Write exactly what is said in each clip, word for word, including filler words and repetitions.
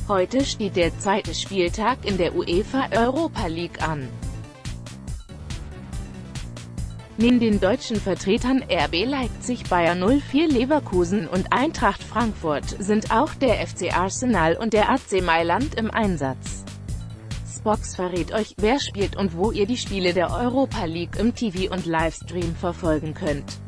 Heute steht der zweite Spieltag in der UEFA Europa League an. Neben den deutschen Vertretern R B Leipzig, Bayer null vier Leverkusen und Eintracht Frankfurt sind auch der F C Arsenal und der A C Mailand im Einsatz. Spox verrät euch, wer spielt und wo ihr die Spiele der Europa League im T V und Livestream verfolgen könnt.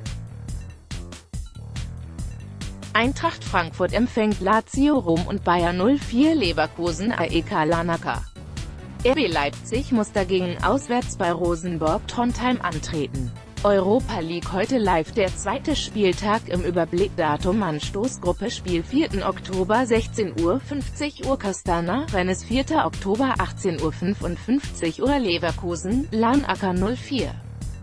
Eintracht Frankfurt empfängt Lazio Rom und Bayer null vier Leverkusen A E K Larnaca. R B Leipzig muss dagegen auswärts bei Rosenborg Trondheim antreten. Europa League heute live, der zweite Spieltag im Überblick. Datum Anstoßgruppe Spiel vierten Oktober sechzehn Uhr fünfzig Uhr Castana, Rennes vierten Oktober achtzehn Uhr fünfundfünfzig Uhr Leverkusen, Larnaca null vier.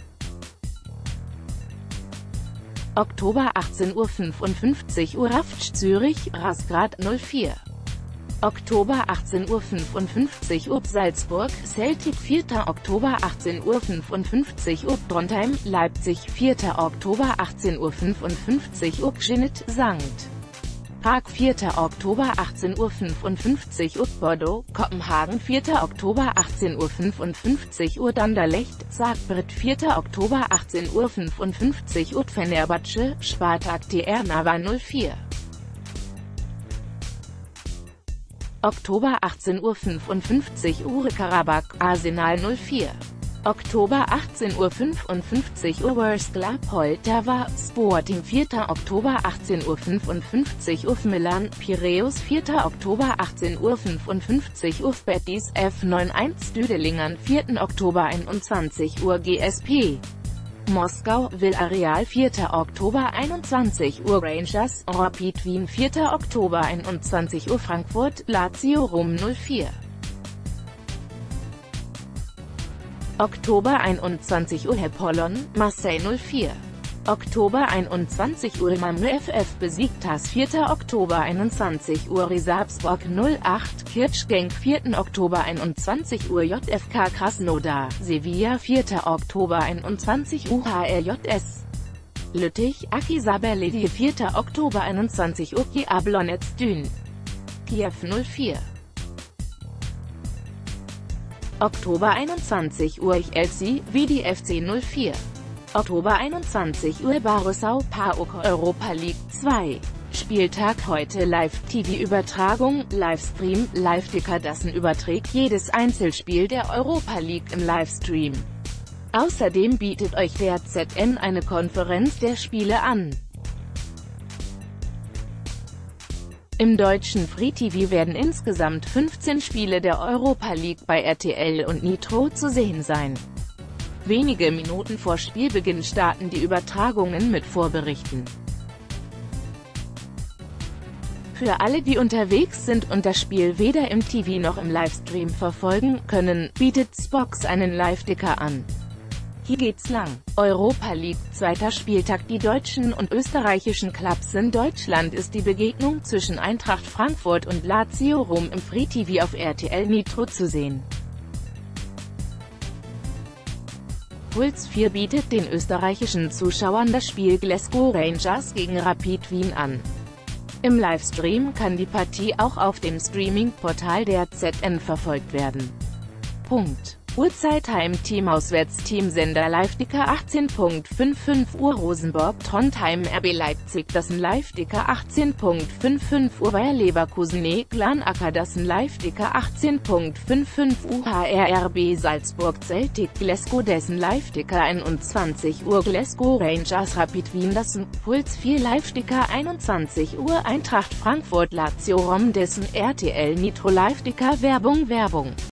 Oktober achtzehn Uhr fünfundfünfzig Uhr Rafc Zürich, Razgrad null vier. Oktober achtzehn Uhr fünfundfünfzig Uhr Salzburg, Celtic vierten Oktober achtzehn Uhr fünfundfünfzig Uhr Trondheim, Leipzig vierten Oktober achtzehn Uhr fünfundfünfzig Uhr Zenit, Sankt Prag vierten Oktober achtzehn Uhr fünfundfünfzig Uhr Bordeaux, Kopenhagen vierten Oktober achtzehn Uhr fünfundfünfzig Uhr Anderlecht, Zagreb vierten Oktober achtzehn Uhr fünfundfünfzig Uhr Fenerbahce, Spartak Trnava null vier. Oktober achtzehn Uhr fünfundfünfzig Uhr Karabakh, Arsenal null vier. Oktober achtzehn Uhr fünfundfünfzig Uhr Ворскла Poltava, Sporting vierten Oktober achtzehn Uhr fünfundfünfzig Uhr Milan, Piräus vierten Oktober achtzehn Uhr fünfundfünfzig Uhr Betis, F neunundneunzig Düdelingern vierten Oktober einundzwanzig Uhr G S P Moskau, Villarreal vierten Oktober einundzwanzig Uhr Rangers, Rapid Wien vierten Oktober einundzwanzig Uhr Frankfurt, Lazio Rom null vier. Oktober einundzwanzig Uhr Apollon, Marseille null vier. Oktober einundzwanzig Uhr Malmö F F besiegt T A S vierten Oktober einundzwanzig Uhr Risabsborg null acht, Kirchgenk vierten Oktober einundzwanzig Uhr J F K Krasnodar, Sevilla vierten Oktober einundzwanzig Uhr H R J S Lüttich, Akhisar-Belediye vierten Oktober einundzwanzig Uhr Jablonec Dyn, Kiew null vier. Oktober einundzwanzig Uhr Ich Elsi, Vidi F C null vier. Oktober einundzwanzig Uhr Barrow PAOK Europa League zwei. Spieltag heute Live-T V-Übertragung, Livestream, Live-Ticker. Dassen überträgt jedes Einzelspiel der Europa League im Livestream. Außerdem bietet euch der Z N eine Konferenz der Spiele an. Im deutschen Free-T V werden insgesamt fünfzehn Spiele der Europa League bei R T L und Nitro zu sehen sein. Wenige Minuten vor Spielbeginn starten die Übertragungen mit Vorberichten. Für alle, die unterwegs sind und das Spiel weder im T V noch im Livestream verfolgen können, bietet Spox einen Live-Ticker an. Hier geht's lang. Europa League, zweiter Spieltag. Die deutschen und österreichischen Clubs in Deutschland ist die Begegnung zwischen Eintracht Frankfurt und Lazio Rom im Free-T V auf R T L Nitro zu sehen. Puls vier bietet den österreichischen Zuschauern das Spiel Glasgow Rangers gegen Rapid Wien an. Im Livestream kann die Partie auch auf dem Streaming-Portal der Z N verfolgt werden. Punkt. Uhrzeit Heimteam Auswärtsteam Sender Live-Ticker achtzehn Uhr fünfundfünfzig Uhr Rosenborg Trondheim R B Leipzig Dassen Live-Ticker achtzehn Uhr fünfundfünfzig Uhr Bayer Leverkusen E K Larnaca Dassen Live-Ticker achtzehn Uhr fünfundfünfzig Uhr H R R B Salzburg Celtic Glasgow Dassen Live-Ticker einundzwanzig Uhr Glasgow Rangers Rapid Wien Dassen Puls vier Live-Ticker einundzwanzig Uhr Eintracht Frankfurt Lazio Rom Dassen R T L Nitro Live-Ticker Werbung Werbung